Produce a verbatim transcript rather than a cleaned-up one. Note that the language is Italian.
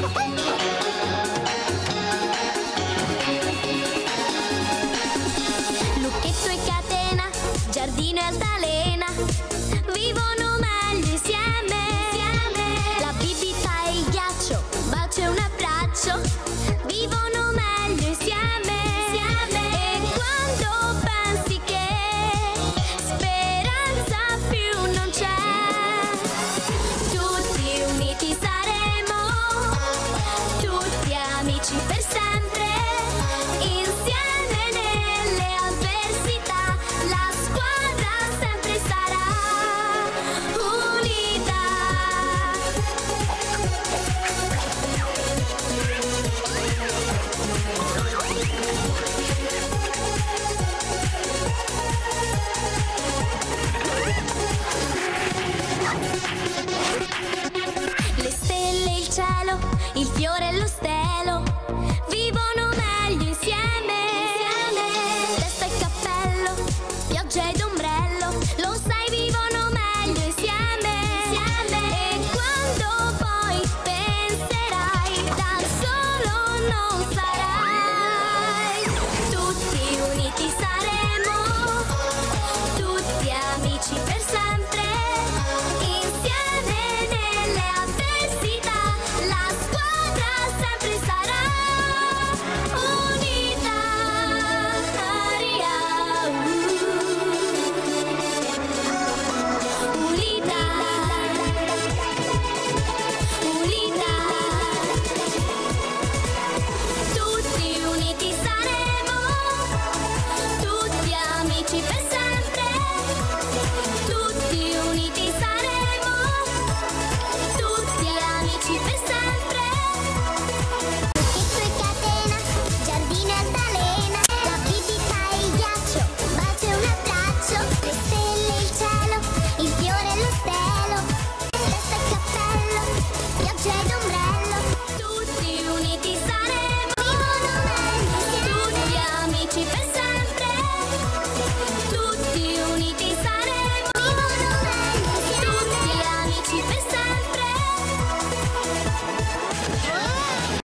Lucchetto e catena, giardino e altalena, vivono meglio insieme. La bibita e il ghiaccio, un bacio e un abbraccio, vivono meglio insieme. E quando pensi che speranza più non c'è, tutti uniti saremo, tutti amici per sempre, insieme nelle avversità, la squadra sempre sarà unita. Le stelle, il cielo, il fiore e lo stelo,